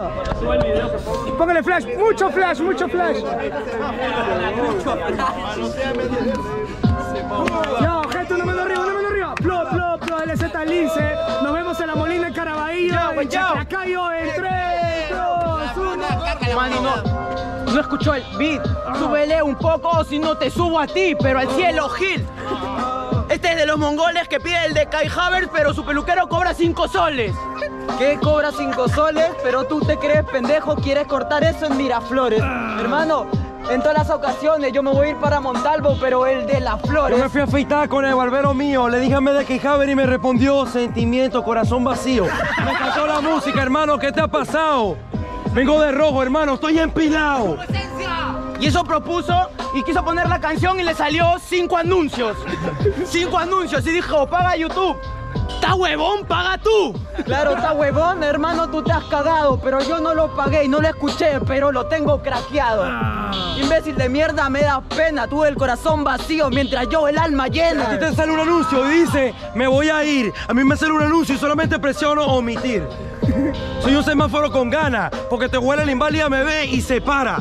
Póngale flash, mucho flash, mucho flash. Yo, gente, una mano arriba, una mano arriba. Plop, plop, plop, LZ Lince. Nos vemos en la Molina de Caraballo, en Chaclacayo, en 3, 2, 1. Mano, no escuchó el beat. Súbele un poco o si no te subo a ti, pero al cielo, Gil. Este es de los mongoles que pide el de Kai Havertz, pero su peluquero cobra 5 soles. ¿Qué cobra 5 soles? Pero tú te crees pendejo, quieres cortar eso en Miraflores. Hermano, en todas las ocasiones yo me voy a ir para Montalvo, pero el de las flores. Yo me fui a afeitar con el barbero mío, le dije a de Kai Havertz y me respondió sentimiento, corazón vacío. Me encantó la música, hermano, ¿qué te ha pasado? Vengo de rojo, hermano, estoy empilado. Y eso propuso y quiso poner la canción y le salió 5 anuncios. 5 anuncios y dijo, paga YouTube. ¿Está huevón? ¡Paga tú! Claro, está huevón, hermano, tú te has cagado, pero yo no lo pagué y no lo escuché, pero lo tengo craqueado. Imbécil de mierda, me da pena, tuve el corazón vacío mientras yo el alma llena. A ti te sale un anuncio y dice, me voy a ir. A mí me sale un anuncio y solamente presiono omitir. Soy un semáforo con ganas, porque te huele la inválida, me ve y se para.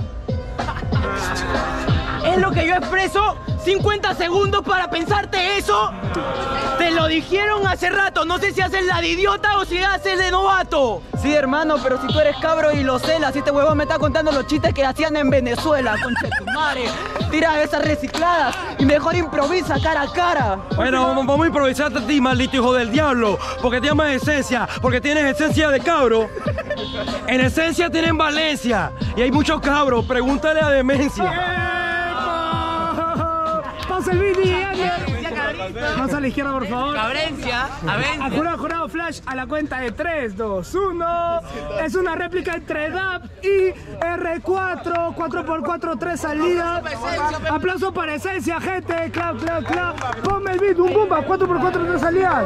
Es lo que yo expreso. 50 segundos para pensarte eso. Te lo dijeron hace rato. No sé si haces la de idiota o si haces de novato. Sí, hermano, pero si tú eres cabro y lo celas, este huevón me está contando los chistes que hacían en Venezuela, concha de tu madre. Tira esas recicladas y mejor improvisa cara a cara. Bueno, vamos a improvisarte a ti, maldito hijo del diablo. Porque te llamas esencia, porque tienes esencia de cabro. En esencia tienen Valencia y hay muchos cabros. Pregúntale a Demencia. Pasa el vídeo. Más a la izquierda, por favor. Cabrencia, Jurado flash a la cuenta de 3, 2, 1. Es una réplica entre DAP y R4. 4x4, 3 salidas. Aplauso para Esencia, gente. Clap, clap, clap. Ponme el beat, un bomba. 4x4, 3 salidas.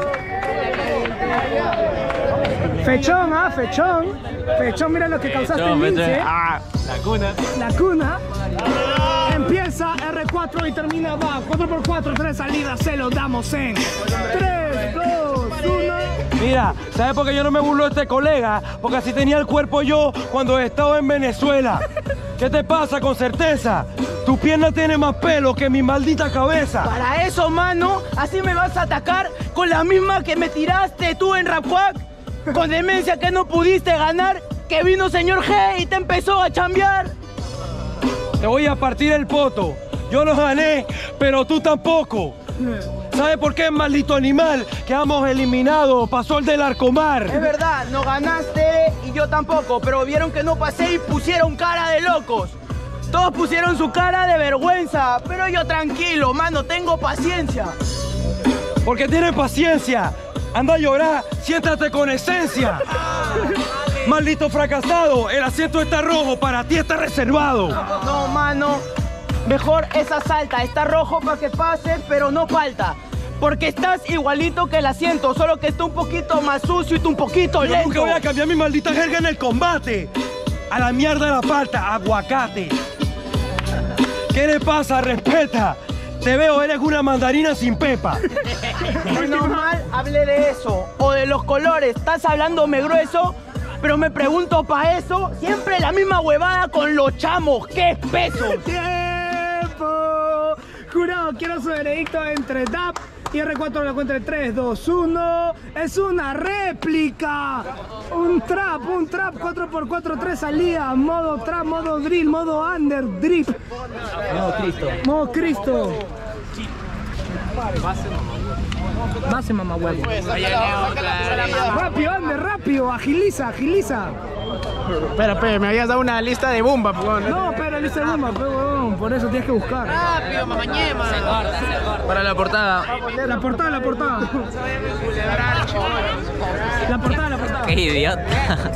Fechón, fechón. Fechón, mira lo que causaste en Lince. La cuna. La cuna. Empieza R4 y termina va. 4x4, 3 salidas, se lo damos en 3, 2, 1. Mira, ¿sabes por qué yo no me burlo de este colega? Porque así tenía el cuerpo yo cuando estaba en Venezuela. ¿Qué te pasa con certeza? Tu pierna tiene más pelo que mi maldita cabeza. Para eso, mano, así me vas a atacar con la misma que me tiraste tú en Rapquack. Con Demencia que no pudiste ganar, que vino señor G y te empezó a chambear. Te voy a partir el poto. Yo no gané, pero tú tampoco. ¿Sabes por qué, maldito animal? Quedamos eliminados, pasó el del Arcomar. Es verdad, no ganaste y yo tampoco, pero vieron que no pasé y pusieron cara de locos. Todos pusieron su cara de vergüenza, pero yo tranquilo, mano, tengo paciencia. Porque tienes paciencia. Anda a llorar, siéntate con esencia. Maldito fracasado, el asiento está rojo, para ti está reservado. No, mano, mejor esa salta, está rojo para que pase, pero no falta. Porque estás igualito que el asiento, solo que está un poquito más sucio y tú un poquito lento. Yo nunca voy a cambiar mi maldita jerga en el combate. A la mierda la falta, aguacate. ¿Qué le pasa? Respeta. Te veo, eres una mandarina sin pepa. Menos mal hablé de eso, o de los colores, estás hablándome grueso. Pero me pregunto para eso, siempre la misma huevada con los chamos, ¡qué espeso! ¡Tiempo! Jurado, quiero su veredicto entre DAP y R4 a la cuenta de 3, 2, 1. ¡Es una réplica! Un trap, 4x4, 3 salidas. Modo trap, modo drill, modo under, drip. Modo Cristo. Modo Cristo. Base, mamá huevo. Rápido, ande, rápido, agiliza. Espera, me habías dado una lista de bomba, pues. No, pero lista de bomba, pero por eso tienes que buscar. Rápido, mamañema. Para la portada. La portada. La portada. Qué idiota.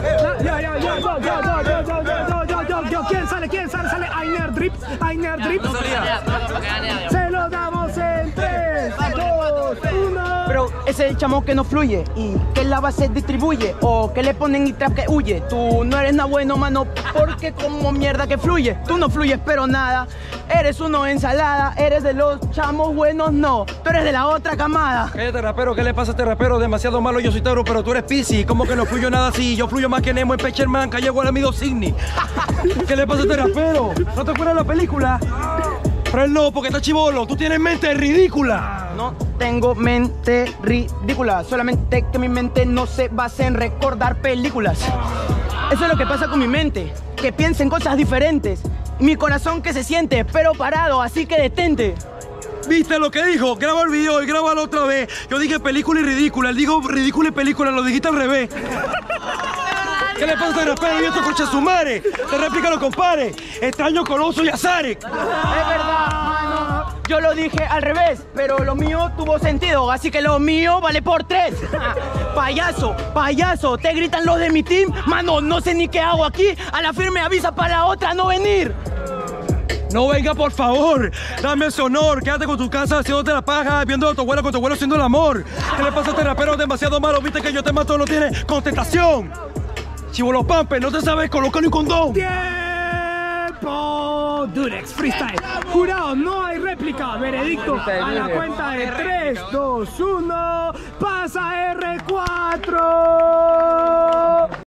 Yo, ¿quién sale? Sale Ainer Drip. Se lo damos en 3, 2, 1. Pero Es el chamo que no fluye y que la base distribuye o que le ponen y trap que huye. Tú no eres nada bueno, mano, porque como mierda que fluye. Tú no fluyes pero nada, eres uno ensalada. Eres de los chamos buenos, no, tú eres de la otra camada. Cállate, rapero, ¿qué le pasa a este rapero? Demasiado malo, yo soy Tauro, pero tú eres Piscis. ¿Cómo que no fluyo nada así? Yo fluyo más que Nemo en Pecherman, que llegó al amigo Sidney. ¿Qué le pasa a este rapero? ¿No te acuerdas de la película? Pero él no, porque está chibolo, tú tienes mente ridícula. No tengo mente ridícula, solamente que mi mente no se basa en recordar películas. Eso es lo que pasa con mi mente, que piensa en cosas diferentes. Mi corazón que se siente, pero parado, así que detente. ¿Viste lo que dijo? Graba el video y grábalo otra vez. Yo dije película y ridícula, él dijo ridícula y película, lo dijiste al revés. ¿Qué le pasa a este rapero? Y esto escucha su madre. Te réplica lo compare. Extraño Coloso y Azarek. Es verdad, mano. Yo lo dije al revés, pero lo mío tuvo sentido, así que lo mío vale por 3. Payaso, payaso, te gritan los de mi team. Mano, no sé ni qué hago aquí. A la firme avisa para la otra no venir. No venga, por favor. Dame ese honor. Quédate con tu casa haciéndote la paja, viendo a tu abuela con tu abuelo haciendo el amor. ¿Qué le pasa a este rapero? Demasiado malo. Viste que yo te mato, no tiene contestación. Chibolo Pampe, no te sabes colocar un condón. ¡Tiempo! Durex Freestyle. Jurado, no hay réplica. Veredicto a la cuenta de 3, 2, 1.